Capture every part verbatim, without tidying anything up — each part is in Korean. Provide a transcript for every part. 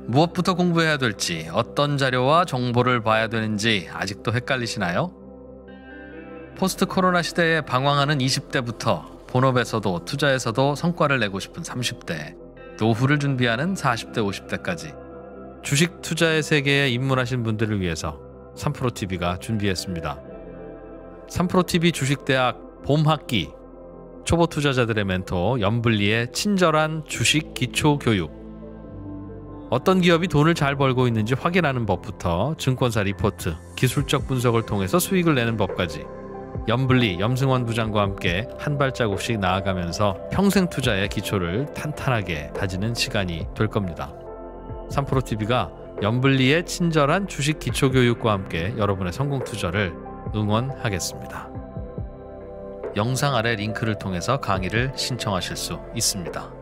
무엇부터 공부해야 될지, 어떤 자료와 정보를 봐야 되는지 아직도 헷갈리시나요? 포스트 코로나 시대에 방황하는 이십 대부터 본업에서도 투자에서도 성과를 내고 싶은 삼십 대, 노후를 준비하는 사십 대, 오십 대까지 주식 투자의 세계에 입문하신 분들을 위해서 삼프로티비가 준비했습니다. 삼프로티비 주식대학 봄학기, 초보 투자자들의 멘토 염블리의 친절한 주식 기초 교육, 어떤 기업이 돈을 잘 벌고 있는지 확인하는 법부터 증권사 리포트, 기술적 분석을 통해서 수익을 내는 법까지 염블리, 염승원 부장과 함께 한 발자국씩 나아가면서 평생 투자의 기초를 탄탄하게 다지는 시간이 될 겁니다. 삼프로티비가 염블리의 친절한 주식 기초 교육과 함께 여러분의 성공 투자를 응원하겠습니다. 영상 아래 링크를 통해서 강의를 신청하실 수 있습니다.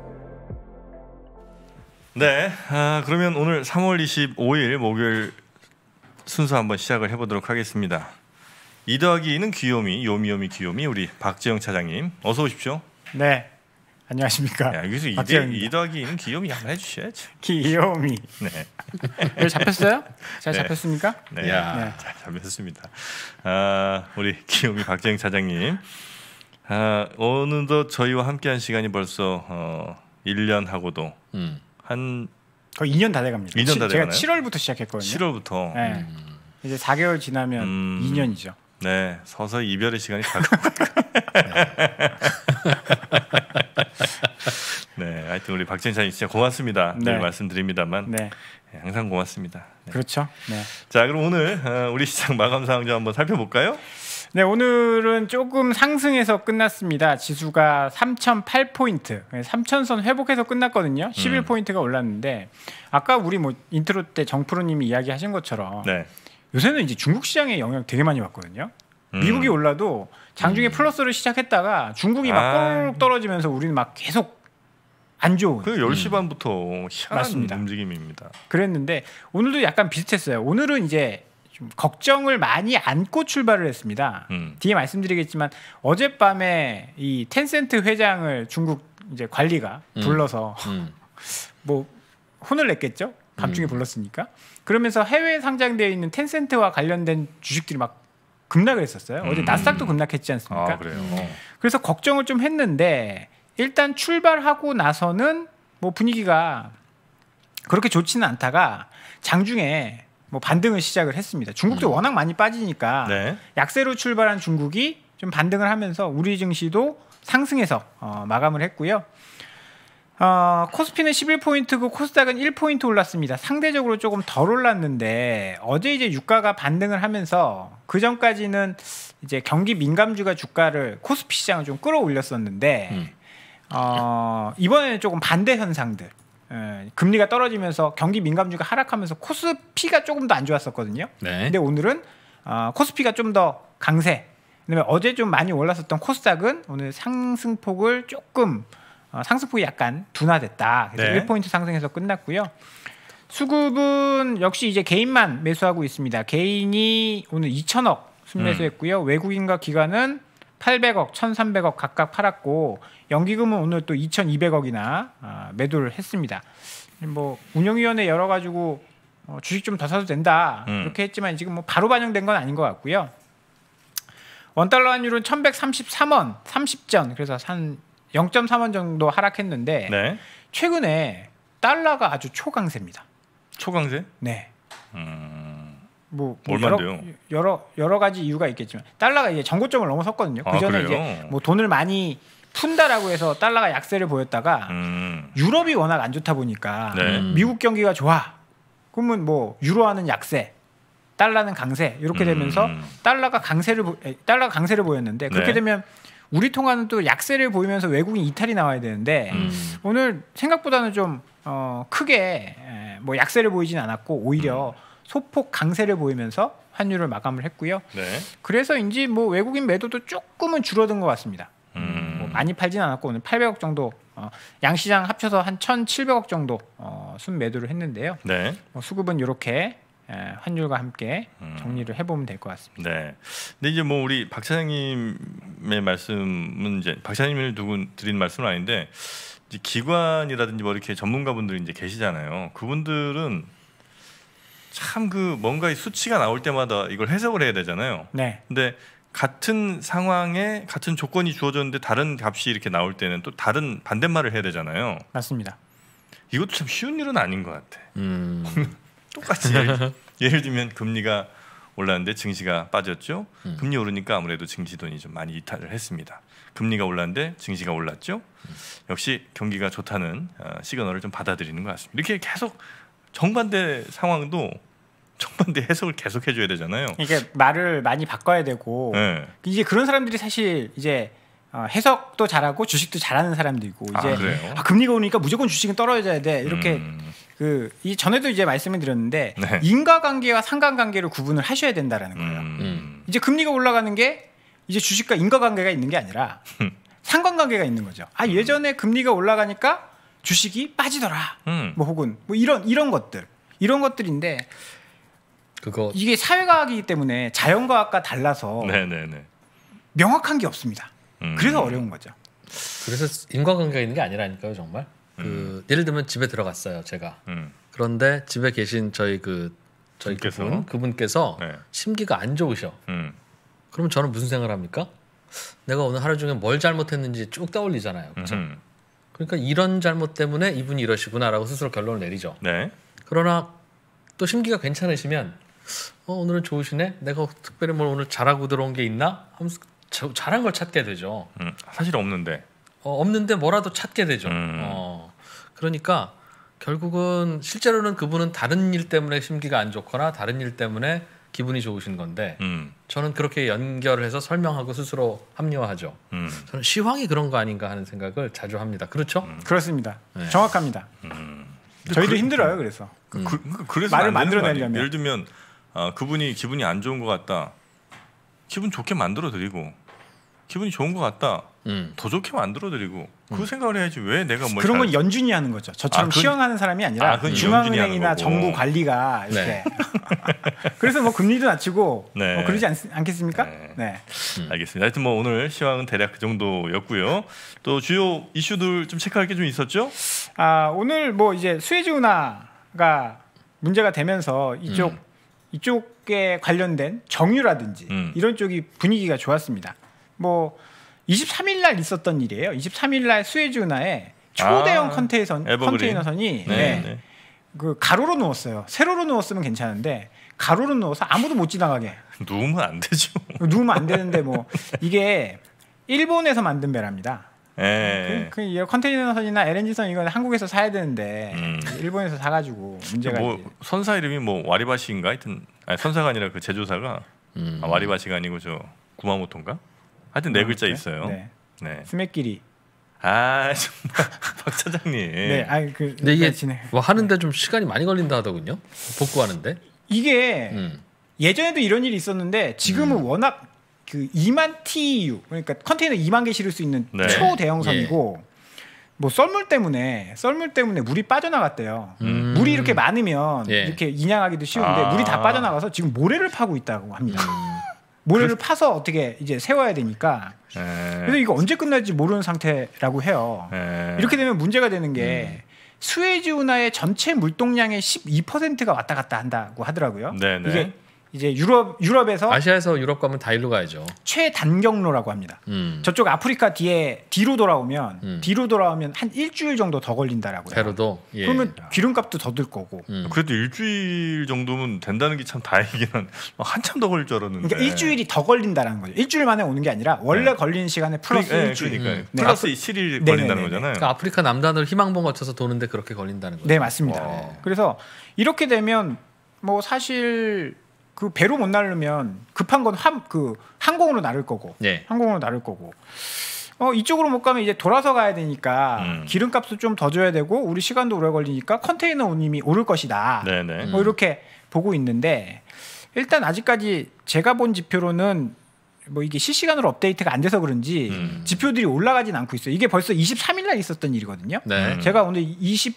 네, 아, 그러면 오늘 삼월 이십오일 목요일 순서 한번 시작을 해보도록 하겠습니다. 이 더하기 이는 귀요미, 요미요미 귀요미 우리 박재영 차장님 어서 오십시오. 네, 안녕하십니까. 야, 여기서 이 더하기 이는 귀요미 한번 해주셔야죠. 귀요미. 네. 왜 잡혔어요? 잘 네. 잡혔습니까? 네, 야, 네. 잘 잡혔습니다. 아, 우리 귀요미 박재영 차장님, 아, 어느덧 저희와 함께한 시간이 벌써 어, 일 년하고도 음. 한 거의 이 년 다 돼갑니다. 이 년 다 제가 칠월부터 시작했거든요. 칠월부터. 네. 음. 이제 사 개월 지나면 음. 이 년이죠. 네, 서서히 이별의 시간이 다가오고. 네, 하여튼 우리 박재영 차장님 진짜 고맙습니다. 네. 늘 말씀드립니다만 네. 네, 항상 고맙습니다. 네. 그렇죠. 네. 자, 그럼 오늘 어, 우리 시장 마감 상황 좀 한번 살펴볼까요? 네, 오늘은 조금 상승해서 끝났습니다. 지수가 삼천팔 포인트, 삼천선 회복해서 끝났거든요. 십일 포인트가 올랐는데 아까 우리 뭐 인트로 때 정프로님이 이야기하신 것처럼 네. 요새는 이제 중국 시장에 영향 되게 많이 받거든요. 음. 미국이 올라도 장중에 음. 플러스를 시작했다가 중국이 막 꼴 아. 떨어지면서 우리는 막 계속 안 좋은. 그 열 시 음. 반부터 희한한 맞습니다. 움직임입니다. 그랬는데 오늘도 약간 비슷했어요. 오늘은 이제 좀 걱정을 많이 안고 출발을 했습니다. 음. 뒤에 말씀드리겠지만 어젯밤에 이 텐센트 회장을 중국 이제 관리가 음. 불러서 음. 뭐 혼을 냈겠죠. 밤중에 음. 불렀으니까. 그러면서 해외에 상장되어 있는 텐센트와 관련된 주식들이 막 급락을 했었어요. 음. 어제 나스닥도 급락했지 않습니까? 아, 그래요. 그래서 걱정을 좀 했는데 일단 출발하고 나서는 뭐 분위기가 그렇게 좋지는 않다가 장중에 뭐 반등을 시작을 했습니다. 중국도 음. 워낙 많이 빠지니까 네. 약세로 출발한 중국이 좀 반등을 하면서 우리 증시도 상승해서 어, 마감을 했고요. 어, 코스피는 십일 포인트고 코스닥은 일 포인트 올랐습니다. 상대적으로 조금 덜 올랐는데 어제 이제 유가가 반등을 하면서 그 전까지는 이제 경기 민감주가 주가를 코스피 시장을 좀 끌어올렸었는데 음. 어, 이번에는 조금 반대 현상들. 예, 금리가 떨어지면서 경기 민감주가 하락하면서 코스피가 조금 더 안 좋았었거든요. 네. 근데 오늘은 어, 코스피가 좀 더 강세. 그다음에 어제 좀 많이 올랐었던 코스닥은 오늘 상승폭을 조금 어, 상승폭이 약간 둔화됐다. 그래서 네. 일 포인트 상승해서 끝났고요. 수급은 역시 이제 개인만 매수하고 있습니다. 개인이 오늘 이천억 순매수했고요. 음. 외국인과 기관은 팔백억, 천삼백억 각각 팔았고 연기금은 오늘 또 이천이백억이나 어, 매도를 했습니다. 뭐 운영위원회 열어가지고 어, 주식 좀 더 사도 된다 음. 이렇게 했지만 지금 뭐 바로 반영된 건 아닌 것 같고요. 원달러 환율은 천백삼십삼 원 삼십 전 그래서 한 영 점 삼 원 정도 하락했는데 네. 최근에 달러가 아주 초강세입니다. 초강세? 네. 음... 뭐, 뭐 여러, 여러 여러 가지 이유가 있겠지만 달러가 이제 전고점을 넘어섰거든요. 그 전에 아, 이제 뭐 돈을 많이 푼다라고 해서 달러가 약세를 보였다가 음. 유럽이 워낙 안 좋다 보니까 네. 미국 경기가 좋아. 그러면 뭐 유로화는 약세, 달러는 강세 이렇게 되면서 음. 달러가 강세를 달러가 강세를 보였는데 그렇게 네. 되면 우리 통화는 또 약세를 보이면서 외국인 이탈이 나와야 되는데 음. 오늘 생각보다는 좀 어, 크게 뭐 약세를 보이진 않았고 오히려 음. 소폭 강세를 보이면서 환율을 마감을 했고요. 네. 그래서인지 뭐 외국인 매도도 조금은 줄어든 것 같습니다. 음. 뭐 많이 팔진 않았고 오늘 팔백억 정도 어, 양시장 합쳐서 한 천칠백억 정도 어, 순 매도를 했는데요. 네. 어, 수급은 이렇게 에, 환율과 함께 정리를 해보면 될 것 같습니다. 네. 근데 이제 뭐 우리 박 차장님의 말씀은 이제 박 차장님을 두고 드린 말씀은 아닌데 이제 기관이라든지 뭐 이렇게 전문가분들이 이제 계시잖아요. 그분들은 참 그 뭔가 이 수치가 나올 때마다 이걸 해석을 해야 되잖아요. 네. 근데 같은 상황에 같은 조건이 주어졌는데 다른 값이 이렇게 나올 때는 또 다른 반대말을 해야 되잖아요. 맞습니다. 이것도 참 쉬운 일은 아닌 것 같아. 음. 똑같이 예를, 예를 들면 금리가 올랐는데 증시가 빠졌죠. 음. 금리 오르니까 아무래도 증시 돈이 좀 많이 이탈을 했습니다. 금리가 올랐는데 증시가 올랐죠. 음. 역시 경기가 좋다는 시그널을 좀 받아들이는 것 같습니다. 이렇게 계속 정반대 상황도 정반대 해석을 계속 해줘야 되잖아요. 이게 말을 많이 바꿔야 되고 네. 이제 그런 사람들이 사실 이제 어, 해석도 잘하고 주식도 잘하는 사람들이고 이제 아, 그래요? 아, 금리가 오르니까 무조건 주식은 떨어져야 돼 이렇게 음. 그 이 전에도 이제 말씀을 드렸는데 네. 인과관계와 상관관계를 구분을 하셔야 된다라는 거예요. 음. 음. 이제 금리가 올라가는 게 이제 주식과 인과관계가 있는 게 아니라 상관관계가 있는 거죠. 아 예전에 금리가 올라가니까 주식이 빠지더라. 음. 뭐 혹은 뭐 이런 이런 것들 이런 것들인데 그거 이게 사회과학이기 때문에 자연과학과 달라서 네네네. 명확한 게 없습니다. 음. 그래서 어려운 거죠. 그래서 인과관계가 있는 게 아니라니까요, 정말. 그 음. 예를 들면 집에 들어갔어요, 제가. 음. 그런데 집에 계신 저희 그 저희 분께서? 그분 그분께서 네. 심기가 안 좋으셔. 음. 그러면 저는 무슨 생각을 합니까? 내가 오늘 하루 중에 뭘 잘못했는지 쭉 떠올리잖아요. 그렇죠? 음. 그러니까 이런 잘못 때문에 이분이 이러시구나라고 스스로 결론을 내리죠. 네. 그러나 또 심기가 괜찮으시면 어, 오늘은 좋으시네. 내가 특별히 뭘 오늘 잘하고 들어온 게 있나? 하면서 저, 잘한 걸 찾게 되죠. 음. 사실 없는데. 어, 없는데 뭐라도 찾게 되죠. 음. 어, 그러니까 결국은 실제로는 그분은 다른 일 때문에 심기가 안 좋거나 다른 일 때문에 기분이 좋으신 건데 음. 저는 그렇게 연결을 해서 설명하고 스스로 합리화하죠. 음. 저는 시황이 그런 거 아닌가 하는 생각을 자주 합니다. 그렇죠? 음. 그렇습니다. 네. 정확합니다. 음. 저희도 그- 힘들어요. 그래서 그, 그, 그래서 말을 안 되는 거 아니에요? 만들어내려면. 예를 들면 아, 그분이 기분이 안 좋은 것 같다. 기분 좋게 만들어 드리고 기분이 좋은 것 같다. 음. 더 좋게 만들어 드리고 그 생각을 해야지 왜 내가 뭘 그런 건 잘- 연준이 하는 거죠. 저처럼 아, 그건- 시황하는 사람이 아니라 아, 그건 중앙은행이나 연준이 하는 거고. 정부 관리가 이렇게. 네. 그래서 뭐 금리도 낮추고 네. 뭐 그러지 않, 않겠습니까? 네. 네. 음. 알겠습니다. 하여튼 뭐 오늘 시황은 대략 그 정도였고요. 또 주요 이슈들 좀 체크할 게 좀 있었죠? 아, 오늘 뭐 이제 수에즈 운하가 문제가 되면서 이쪽 음. 이쪽에 관련된 정유라든지 음. 이런 쪽이 분위기가 좋았습니다. 뭐 이십삼 일 날 있었던 일이에요. 이십삼 일 날 수에즈 운하에 초대형 아, 컨테이선, 에버그린. 컨테이너선이 네, 네, 네. 그 가로로 누웠어요. 세로로 누웠으면 괜찮은데 가로로 누워서 아무도 못 지나가게 누우면 안 되죠. 누우면 안 되는데 뭐 이게 일본에서 만든 배랍니다. 예. 그, 그 이 컨테이너선이나 엘엔지선 이건 한국에서 사야 되는데 음. 일본에서 사가지고 문제가 뭐 이제 선사 이름이 뭐 와리바시인가 하여튼 아니, 선사가 아니라 그 제조사가 음. 아, 와리바시가 아니고 저 구마모토인가? 하여튼 네 글자 네. 있어요. 네. 네. 스매끼리. 아 정말 박 차장님. 네, 아니 그 근데 이게 진행. 뭐 하는데 좀 시간이 많이 걸린다 하더군요. 복구하는데. 이게 음. 예전에도 이런 일이 있었는데 지금은 워낙 그 이만 티유 그러니까 컨테이너 이만 개 실을 수 있는 네. 초대형선이고 뭐 썰물 때문에 썰물 때문에 물이 빠져나갔대요. 음. 물이 이렇게 많으면 예. 이렇게 인양하기도 쉬운데 아. 물이 다 빠져나가서 지금 모래를 파고 있다고 합니다. 음. 모래를 파서 어떻게 이제 세워야 되니까 예. 그래서 이거 언제 끝날지 모르는 상태라고 해요. 예. 이렇게 되면 문제가 되는 게 수에즈 운하의 전체 물동량의 십이 퍼센트가 왔다 갔다 한다고 하더라고요. 네네. 이게 이제 유럽 유럽에서 아시아에서 유럽 가면 다 일로 가야죠. 최단경로라고 합니다. 음. 저쪽 아프리카 뒤에 뒤로 돌아오면 음. 뒤로 돌아오면 한 일주일 정도 더 걸린다라고요. 페루도. 예. 그러면 기름값도 더 들 거고. 음. 그래도 일주일 정도면 된다는 게 참 다행이긴 한참 더 걸릴 줄 알았는데. 그러니까 일주일이 더 걸린다라는 거죠. 일주일 만에 오는 게 아니라 원래 네. 걸리는 시간에 플러스 그러니까, 일주일. 그러니까요. 음. 네. 플러스 칠 일 네네네네. 걸린다는 거잖아요. 그러니까 아프리카 남단을 희망봉 거쳐서 도는데 그렇게 걸린다는 거죠. 네, 맞습니다. 와. 그래서 이렇게 되면 뭐 사실 그 배로 못 날르면 급한 건 함 그 항공으로 나를 거고 예. 항공으로 나를 거고 어 이쪽으로 못 가면 이제 돌아서 가야 되니까 음. 기름값도 좀 더 줘야 되고 우리 시간도 오래 걸리니까 컨테이너 운임이 오를 것이다. 네네. 뭐 이렇게 보고 있는데 일단 아직까지 제가 본 지표로는 뭐 이게 실시간으로 업데이트가 안 돼서 그런지 음. 지표들이 올라가진 않고 있어요. 이게 벌써 이십삼 일 날 있었던 일이거든요. 네. 음. 제가 오늘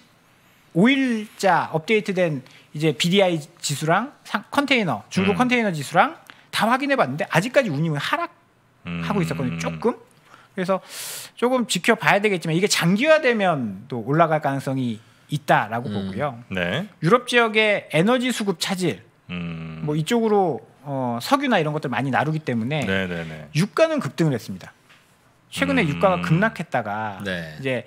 이십오 일자 업데이트된 이제 비디아이 지수랑 상, 컨테이너 중국 음. 컨테이너 지수랑 다 확인해 봤는데 아직까지 운임은 하락하고 음. 있었거든요. 조금. 그래서 조금 지켜봐야 되겠지만 이게 장기화되면 또 올라갈 가능성이 있다라고 음. 보고요. 네. 유럽 지역의 에너지 수급 차질, 음. 뭐 이쪽으로 어, 석유나 이런 것들 많이 나르기 때문에 네네네. 유가는 급등을 했습니다. 최근에 음. 유가가 급락했다가 네. 이제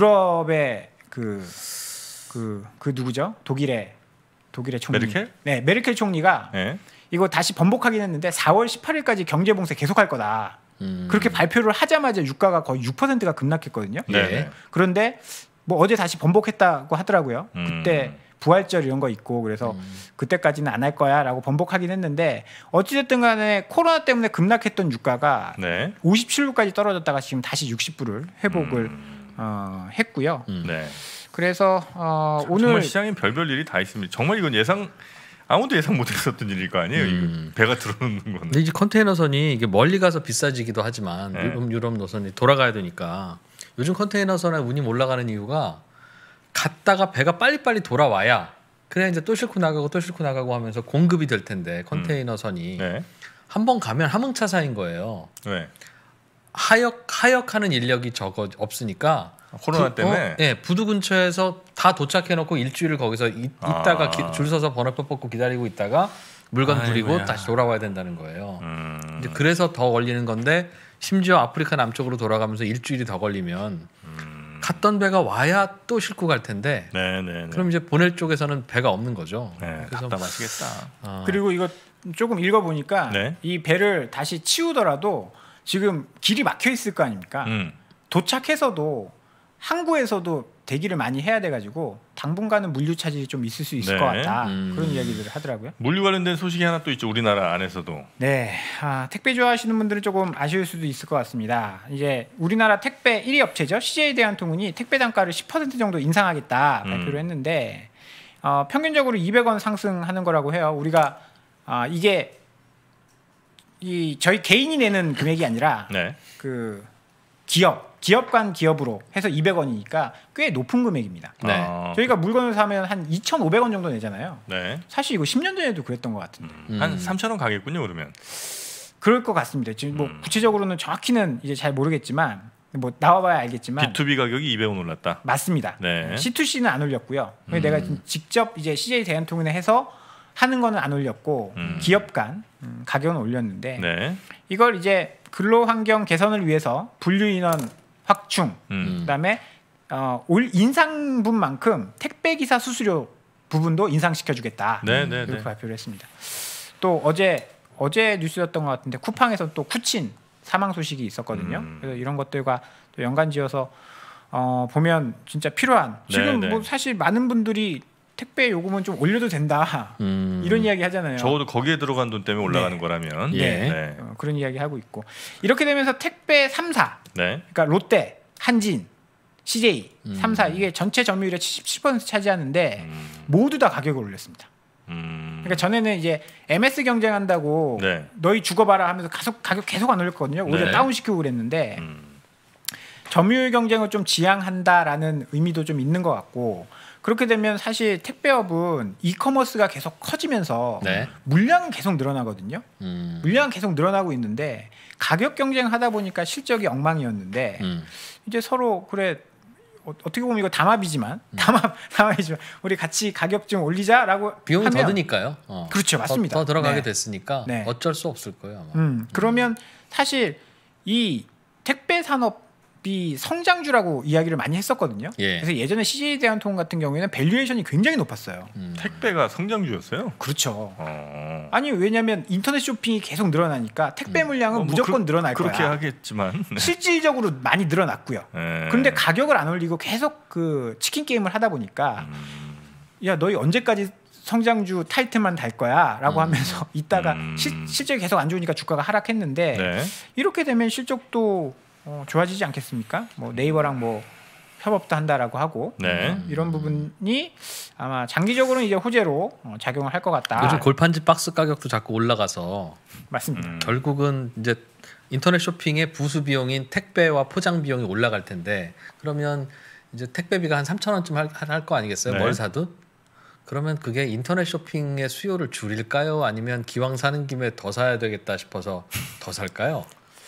유럽의 그, 그, 그 누구죠? 독일의 독일의 총리. 메르켈? 네, 메르켈 총리가 네. 이거 다시 번복하긴 했는데 사월 십팔일까지 경제 봉쇄 계속할 거다. 음. 그렇게 발표를 하자마자 유가가 거의 육 퍼센트가 급락했거든요. 네. 그런데 뭐 어제 다시 번복했다고 하더라고요. 음. 그때 부활절 이런 거 있고 그래서 음. 그때까지는 안 할 거야라고 번복하긴 했는데 어찌됐든 간에 코로나 때문에 급락했던 유가가 네. 오십칠 불까지 떨어졌다가 지금 다시 육십 불을 회복을 음. 어, 했고요. 음. 네. 그래서 어, 참, 오늘 정말 시장엔 별별 일이 다 있습니다. 정말 이건 예상 아무도 예상 못했었던 일일 거 아니에요. 음. 배가 들어오는 건. 근데 이제 컨테이너선이 이게 멀리 가서 비싸지기도 하지만 네. 유럽, 유럽 노선이 돌아가야 되니까 요즘 컨테이너선에 운임 올라가는 이유가 갔다가 배가 빨리빨리 돌아와야 그래 이제 또 싣고 나가고 또 싣고 나가고 하면서 공급이 될 텐데 컨테이너선이 음. 네. 한 번 가면 함흥차사인 거예요. 네. 하역 하역하는 인력이 적어 없으니까 코로나 부, 때문에. 어, 네, 부두 근처에서 다 도착해놓고 일주일을 거기서 이, 있다가 아. 기, 줄 서서 번호표 뽑고 기다리고 있다가 물건 부리고 아이고야. 다시 돌아와야 된다는 거예요. 음. 이제 그래서 더 걸리는 건데 심지어 아프리카 남쪽으로 돌아가면서 일주일이 더 걸리면. 음. 갔던 배가 와야 또 싣고 갈 텐데 네네네. 그럼 이제 보낼 쪽에서는 배가 없는 거죠. 네, 그래서 답답하시겠다. 어. 그리고 이거 조금 읽어보니까 네? 이 배를 다시 치우더라도 지금 길이 막혀 있을 거 아닙니까? 음. 도착해서도 항구에서도 대기를 많이 해야 돼가지고 당분간은 물류 차질이 좀 있을 수 있을 네. 것 같다. 음. 그런 이야기들을 하더라고요. 물류 관련된 소식이 하나 또 있죠. 우리나라 안에서도. 네, 아, 택배 좋아하시는 분들은 조금 아쉬울 수도 있을 것 같습니다. 이제 우리나라 택배 일 위 업체죠. 씨제이 대한통운이 택배 단가를 십 퍼센트 정도 인상하겠다 발표를 음. 했는데 어, 평균적으로 이백 원 상승하는 거라고 해요. 우리가 아, 이게 이 저희 개인이 내는 금액이 아니라 네. 그 기업 기업 간 기업으로 해서 이백 원이니까 꽤 높은 금액입니다. 네. 아, 저희가 물건을 사면 한 이천오백 원 정도 내잖아요. 네. 사실 이거 십 년 전에도 그랬던 것 같은데. 음. 한 삼천 원 가겠군요, 그러면. 그럴 것 같습니다. 지금 뭐 음. 구체적으로는 정확히는 이제 잘 모르겠지만 뭐 나와봐야 알겠지만 비투비 가격이 이백 원 올랐다. 맞습니다. 네. 씨투씨는 안 올렸고요. 음. 내가 직접 이제 씨제이 대한통운에 해서 하는 거는 안 올렸고 음. 기업 간 음, 가격은 올렸는데 네. 이걸 이제 근로 환경 개선을 위해서 분류 인원 확충, 음. 그다음에 어, 올 인상분만큼 택배 기사 수수료 부분도 인상시켜주겠다. 네, 네, 이렇게 네. 발표를 했습니다. 또 어제 어제 뉴스였던 것 같은데 쿠팡에서 또 쿠친 사망 소식이 있었거든요. 음. 그래서 이런 것들과 또 연관지어서 어, 보면 진짜 필요한 지금 네, 뭐 네. 사실 많은 분들이 택배 요금은 좀 올려도 된다 음. 이런 이야기 하잖아요. 적어도 거기에 들어간 돈 때문에 올라가는 네. 거라면 네. 네. 어, 그런 이야기 하고 있고 이렇게 되면서 택배 삼 사 네. 그러니까 롯데, 한진, 씨제이 음. 삼 사 이게 전체 점유율의 칠십칠 퍼센트 차지하는데 음. 모두 다 가격을 올렸습니다. 음. 그러니까 전에는 이제 엠에스 경쟁한다고 네. 너희 죽어봐라 하면서 가속, 가격 계속 안 올렸거든요. 오히려 네. 다운시키고 그랬는데 음. 점유율 경쟁을 좀 지향한다라는 의미도 좀 있는 것 같고 그렇게 되면 사실 택배업은 이커머스가 계속 커지면서 네. 물량은 계속 늘어나거든요. 음. 물량은 계속 늘어나고 있는데 가격 경쟁하다 보니까 실적이 엉망이었는데 음. 이제 서로 그래 어, 어떻게 보면 이거 담합이지만 음. 담합 담합이지만 우리 같이 가격 좀 올리자라고 비용이 하면 더 드니까요. 어. 그렇죠, 맞습니다. 더, 더 들어가게 네. 됐으니까 네. 어쩔 수 없을 거예요. 아마. 음, 그러면 사실 이 택배 산업 이 성장주라고 이야기를 많이 했었거든요. 예. 그래서 예전에 씨제이 대한통운 같은 경우에는 밸류에이션이 굉장히 높았어요. 음. 택배가 성장주였어요? 그렇죠. 어. 아니 왜냐하면 인터넷 쇼핑이 계속 늘어나니까 택배 물량은 음. 어, 뭐 무조건 그, 늘어날 그렇게 거야. 그렇게 하겠지만 네. 실질적으로 많이 늘어났고요. 네. 그런데 가격을 안 올리고 계속 그 치킨 게임을 하다 보니까 음. 야 너희 언제까지 성장주 타이틀만 달 거야라고 음. 하면서 있다가 음. 시, 실적이 계속 안 좋으니까 주가가 하락했는데 네. 이렇게 되면 실적도 어, 좋아지지 않겠습니까? 뭐 네이버랑 뭐 협업도 한다라고 하고 네. 음, 이런 부분이 아마 장기적으로는 이제 호재로 어, 작용을 할 것 같다. 요즘 골판지 박스 가격도 자꾸 올라가서 맞습니다. 음. 결국은 이제 인터넷 쇼핑의 부수 비용인 택배와 포장 비용이 올라갈 텐데 그러면 이제 택배비가 한 삼천 원쯤 할 거 아니겠어요? 네. 뭘 사도? 그러면 그게 인터넷 쇼핑의 수요를 줄일까요? 아니면 기왕 사는 김에 더 사야 되겠다 싶어서 더 살까요?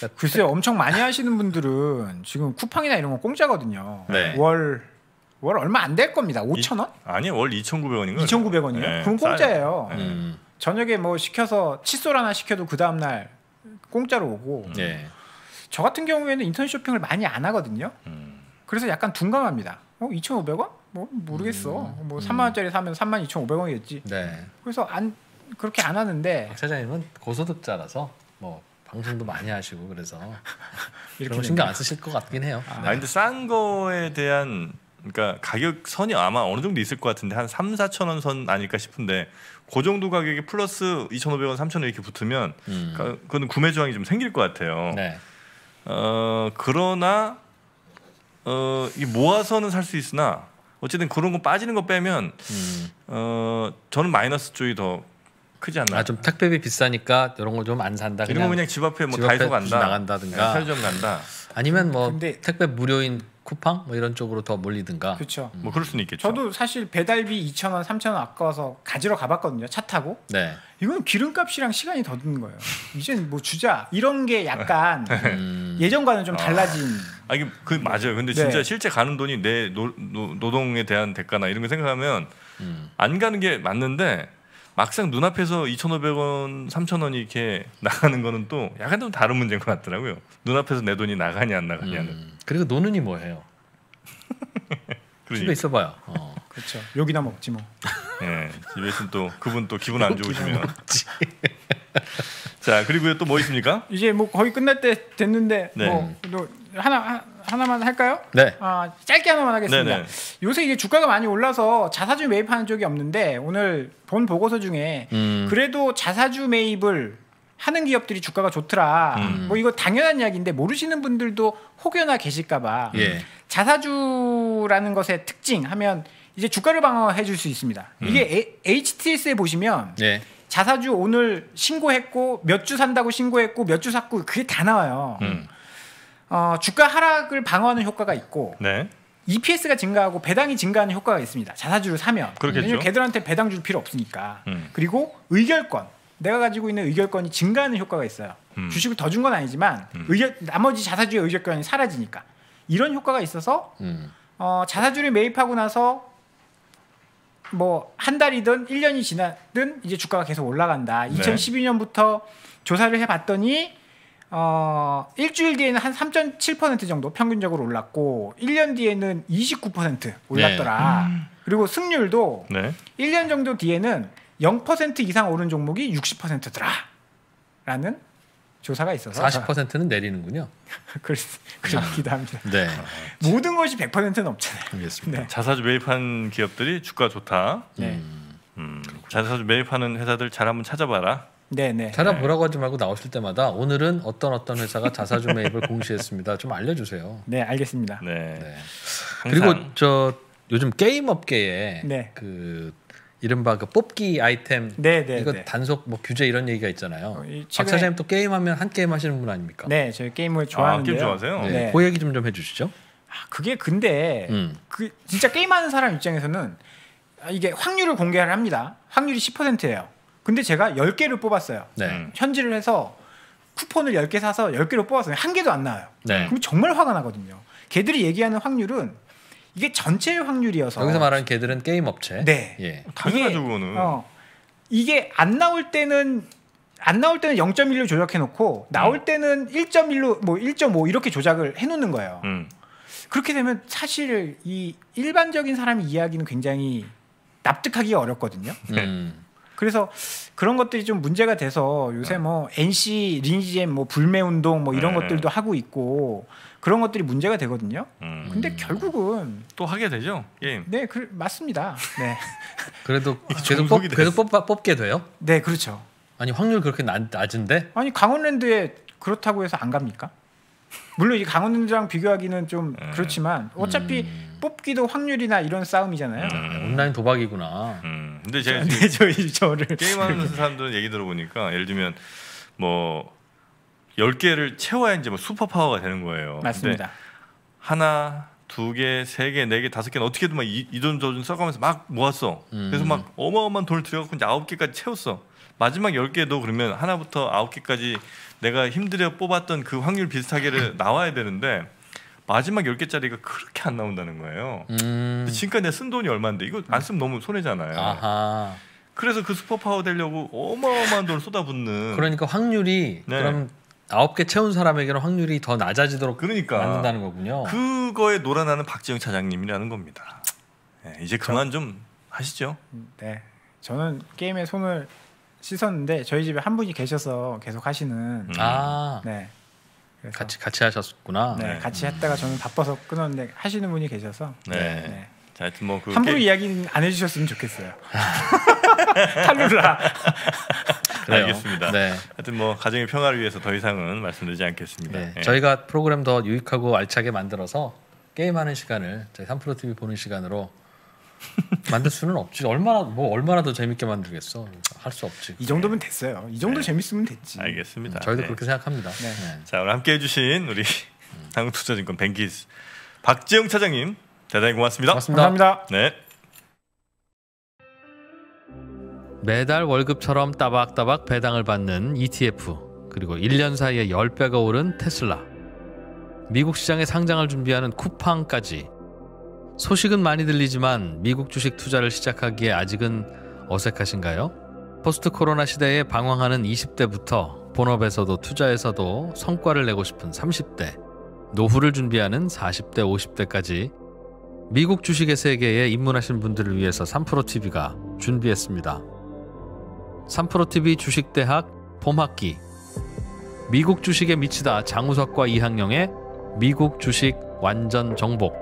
글쎄요, 엄청 많이 하시는 분들은 지금 쿠팡이나 이런 거 공짜거든요. 네. 월, 월 얼마 안 될 겁니다. 오천 원? 아니 월 이천구백 원인가요? 이천구백 원이요? 네, 그럼 공짜예요. 네. 음. 저녁에 뭐 시켜서 칫솔 하나 시켜도 그 다음 날 공짜로 오고. 네. 저 같은 경우에는 인터넷 쇼핑을 많이 안 하거든요. 음. 그래서 약간 둔감합니다. 어, 이천오백 원? 뭐 모르겠어. 뭐 삼만 원짜리 사면 삼만 이천오백 원이겠지. 네. 그래서 안 그렇게 안 하는데 박 차장님은 고소득자라서 뭐 방송도 많이 하시고 그래서 이렇게 그런 거 신경 안 쓰실 것 같긴 해요. 아 네. 근데 싼 거에 대한 그러니까 가격 선이 아마 어느 정도 있을 것 같은데 한 삼, 사천 원 선 아닐까 싶은데 그 정도 가격에 플러스 이천오백 원, 삼천 원 이렇게 붙으면 음. 가- 그거는 구매 저항이 좀 생길 것 같아요. 네. 어 그러나 어 이 모아서는 살 수 있으나 어쨌든 그런 거 빠지는 거 빼면 음. 어 저는 마이너스 쪽이 더 크지 않나. 아 좀 택배비 비싸니까 이런 거 좀 안 산다. 이런 거 그냥 집 앞에 뭐 집 앞에 다이소 간다, 나간다든가. 편의점 간다. 아니면 뭐 근데- 택배 무료인 쿠팡 뭐 이런 쪽으로 더 몰리든가. 그렇죠. 뭐 그럴 수는 있겠죠. 저도 사실 배달비 이천 원, 삼천 원 아까워서 가지러 가봤거든요. 차 타고. 네. 이건 기름값이랑 시간이 더 드는 거예요. 이젠 뭐 주자 이런 게 약간 음. 예전과는 좀 달라진. 아 이게 그 맞아요. 근데 진짜 네. 실제 가는 돈이 내 노, 노, 노동에 대한 대가나 이런 거 생각하면 음. 안 가는 게 맞는데 막상 눈앞에서 이천오백 원, 삼천 원이 이렇게 나가는 거는 또 약간 좀 다른 문제인 것 같더라고요. 눈앞에서 내 돈이 나가냐 안 나가냐는. 음. 그리고 노는이 뭐예요? 집에 그러니까 있어봐요. 어. 그렇죠. 욕이나 먹지 뭐. 예, 집에 있으면 또 그분 또 기분 안 좋으시면. 자 그리고 또 뭐 있습니까? 이제 뭐 거의 끝날 때 됐는데 네. 뭐 또 하나 하, 하나만 할까요? 네. 아, 짧게 하나만 하겠습니다. 네네. 요새 이제 주가가 많이 올라서 자사주 매입하는 쪽이 없는데 오늘 본 보고서 중에 음. 그래도 자사주 매입을 하는 기업들이 주가가 좋더라. 음. 뭐 이거 당연한 이야기인데 모르시는 분들도 혹여나 계실까봐 예. 자사주라는 것의 특징 하면 이제 주가를 방어해 줄 수 있습니다. 이게 에이치티에스에 보시면 예. 자사주 오늘 신고했고 몇 주 산다고 신고했고 몇 주 샀고 그게 다 나와요. 음. 어, 주가 하락을 방어하는 효과가 있고 네. 이피에스가 증가하고 배당이 증가하는 효과가 있습니다. 자사주를 사면. 그렇겠죠. 왜냐면 걔들한테 배당 줄 필요 없으니까. 음. 그리고 의결권. 내가 가지고 있는 의결권이 증가하는 효과가 있어요. 음. 주식을 더 준 건 아니지만 음. 의결, 나머지 자사주의 의결권이 사라지니까. 이런 효과가 있어서 음. 어, 자사주를 매입하고 나서 뭐 한 달이든 일 년이 지나든 이제 주가가 계속 올라간다. 네. 이천십이 년부터 조사를 해봤더니 어, 일주일 뒤에는 한 삼 점 칠 퍼센트 정도 평균적으로 올랐고 일 년 뒤에는 이십구 퍼센트 올랐더라. 그리고 승률도 네. 일 년 정도 뒤에는 영 퍼센트 이상 오른 종목이 육십 퍼센트더라. 라는 조사가 있어서 사십 퍼센트는 내리는군요. 그렇, 그렇기도 합니다. 네. 모든 것이 백 퍼센트는 없잖아요. 알겠습니다. 네. 자사주 매입한 기업들이 주가 좋다. 네. 음. 음. 자사주 매입하는 회사들 잘 한번 찾아봐라. 네, 네. 찾아보라고 하지 말고 나오실 때마다 오늘은 어떤 어떤 회사가 자사주 매입을 공시했습니다. 좀 알려주세요. 네, 알겠습니다. 네. 네. 항상 그리고 저 요즘 게임 업계에 네. 그 이른바 그 뽑기 아이템 네, 네, 이거 네. 단속 뭐 규제 이런 얘기가 있잖아요. 어, 이 박 최근에- 사장님 또 게임하면 한 게임 하시는 분 아닙니까? 네, 저희 게임을 아, 좋아하는데요. 게임 좋아하세요? 네. 네. 그 얘기 좀 좀 해주시죠. 아, 그게 근데 음. 그 진짜 게임하는 사람 입장에서는 아, 이게 확률을 공개를 합니다. 확률이 십 퍼센트예요. 근데 제가 열 개를 뽑았어요. 네. 음. 현질을 해서 쿠폰을 열 개 사서 열 개를 뽑았어요. 한 개도 안 나와요. 네. 그럼 정말 화가 나거든요. 걔들이 얘기하는 확률은 이게 전체의 확률이어서 여기서 말하는 걔들은 게임 업체. 네. 예. 당연하죠 이게, 그거는. 어, 이게 안 나올 때는 안 나올 때는 영 점 일로 조작해 놓고 나올 때는 일 점 일로 뭐 일 점 오 이렇게 조작을 해 놓는 거예요. 음. 그렇게 되면 사실 이 일반적인 사람의 이야기는 굉장히 납득하기가 어렵거든요. 음. 그래서 그런 것들이 좀 문제가 돼서 요새 뭐 엔씨 리니지엠 뭐 불매 운동 뭐 이런 네. 것들도 하고 있고 그런 것들이 문제가 되거든요. 음. 근데 음. 결국은 또 하게 되죠 게임. 네, 그, 맞습니다. 네, 그래도 계속 종속이 뽑, 계속 뽑, 뽑게 돼요? 네, 그렇죠. 아니 확률 그렇게 낮, 낮은데? 아니 강원랜드에 그렇다고 해서 안 갑니까? 물론 이 강원랜드랑 비교하기는 좀 음. 그렇지만 어차피 음. 뽑기도 확률이나 이런 싸움이잖아요. 음. 온라인 도박이구나. 음. 근데 제가 네, 저희 저를 게임하는 사람들은 얘기 들어보니까 예를 들면 뭐 열 개를 채워야 이제 뭐 슈퍼 파워가 되는 거예요. 맞습니다. 근데 하나, 두 개, 세 개, 네 개, 다섯 개는 어떻게든 막 이 돈 저 돈 써가면서 막 모았어. 음. 그래서 막 어마어마한 돈을 들여갖고 이제 아홉 개까지 채웠어. 마지막 열 개도 그러면 하나부터 아홉 개까지 내가 힘들여 뽑았던 그 확률 비슷하게를 나와야 되는데 마지막 열 개짜리가 그렇게 안 나온다는 거예요. 음. 지금까지 내가 쓴 돈이 얼마인데 이거 안 쓰면 너무 손해잖아요. 아하. 그래서 그 슈퍼파워 되려고 어마어마한 돈을 쏟아붓는. 그러니까 확률이 네. 그럼 아홉 개 채운 사람에게는 확률이 더 낮아지도록 그러니까 만든다는 거군요. 그거에 놀아나는 박지영 차장님이라는 겁니다. 네, 이제 그만 저, 좀 하시죠. 네, 저는 게임에 손을 씻었는데 저희 집에 한 분이 계셔서 계속 하시는. 음. 아, 네. 그래서 같이 같이 하셨구나. 네, 같이 음. 했다가 저는 바빠서 끊었는데 하시는 분이 계셔서. 네. 네. 자, 하여튼 뭐 그 한 분이 이야기는 안 해주셨으면 좋겠어요. 탈룰라. 알겠습니다. 네. 하여튼 뭐 가정의 평화를 위해서 더 이상은 말씀드리지 않겠습니다. 네. 네. 저희가 프로그램 더 유익하고 알차게 만들어서 게임하는 시간을 저희 삼프로 티비 보는 시간으로 만들 수는 없지. 얼마나 뭐 얼마나 더 재밌게 만들겠어. 할 수 없지. 이 정도면 됐어요. 이 정도 네. 재밌으면 됐지. 알겠습니다. 음, 저희도 네. 그렇게 생각합니다. 네. 네. 자, 오늘 함께해주신 우리 한국투자증권 뱅키스 박지영 차장님 대단히 고맙습니다. 고맙습니다. 감사합니다. 네. 매달 월급처럼 따박따박 배당을 받는 이티에프 그리고 일 년 사이에 십 배가 오른 테슬라 미국 시장에 상장을 준비하는 쿠팡까지 소식은 많이 들리지만 미국 주식 투자를 시작하기에 아직은 어색하신가요? 포스트 코로나 시대에 방황하는 이십 대부터 본업에서도 투자에서도 성과를 내고 싶은 삼십 대 노후를 준비하는 사십 대 오십 대까지 미국 주식의 세계에 입문하신 분들을 위해서 삼프로 티비가 준비했습니다. 삼프로 티비 주식대학 봄학기 미국 주식에 미치다 장우석과 이항영의 미국 주식 완전 정복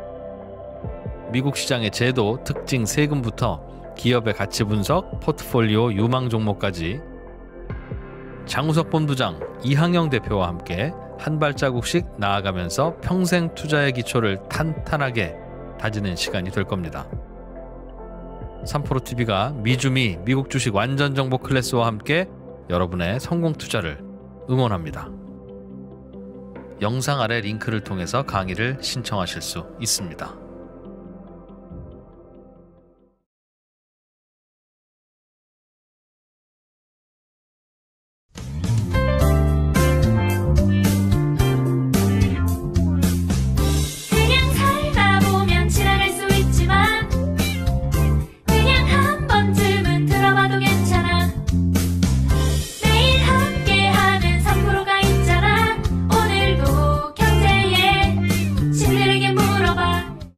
미국 시장의 제도, 특징, 세금부터 기업의 가치 분석, 포트폴리오, 유망 종목까지 장우석 본부장, 이항영 대표와 함께 한 발자국씩 나아가면서 평생 투자의 기초를 탄탄하게 다지는 시간이 될 겁니다. 삼프로 티비가 미주미 미국 주식 완전 정보 클래스와 함께 여러분의 성공 투자를 응원합니다. 영상 아래 링크를 통해서 강의를 신청하실 수 있습니다.